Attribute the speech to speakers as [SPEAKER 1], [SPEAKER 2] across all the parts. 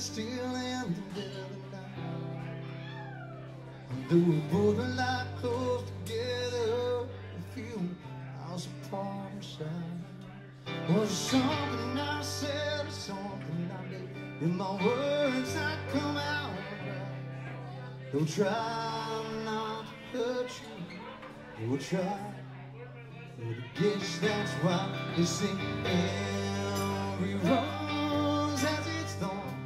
[SPEAKER 1] still in the middle of the night. Though we both are like close together, we feel miles apart inside. Was it something I said or something I did? Did my words not come out right? Don't try not to hurt you, don't try. But I guess that's why they sing every rose has its thorn.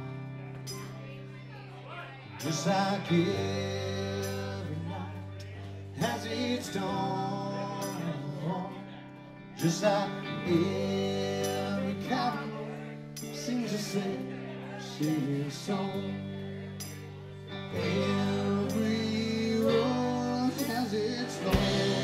[SPEAKER 1] Just like every night has its dawn. Just like every cowboy sings a singing song. Every rose has its thorn.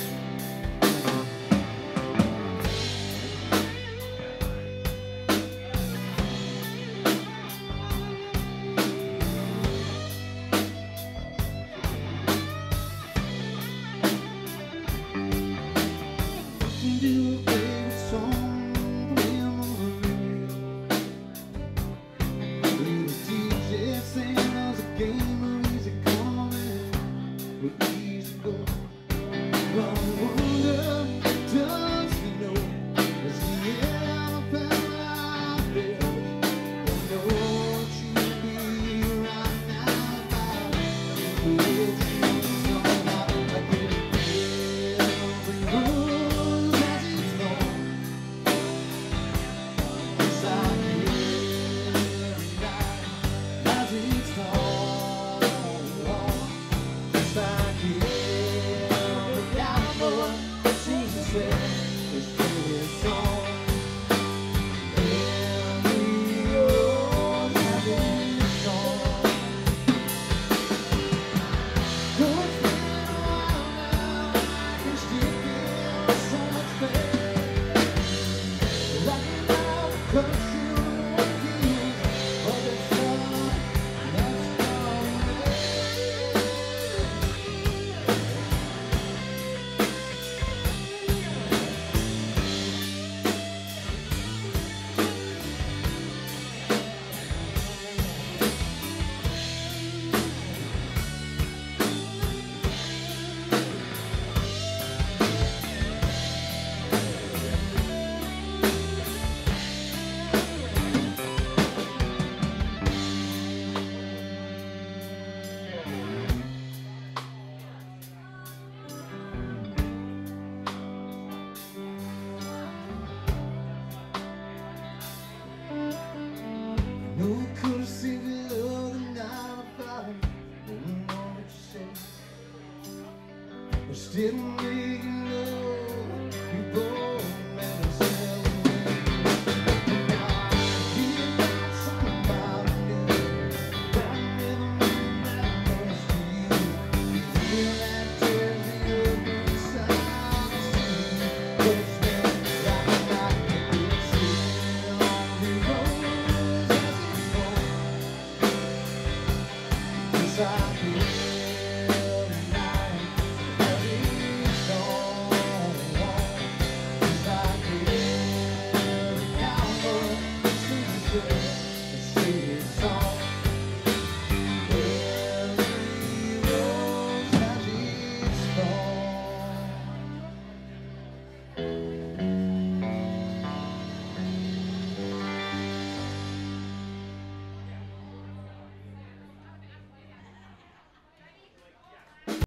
[SPEAKER 1] Still making love, you both met us inside.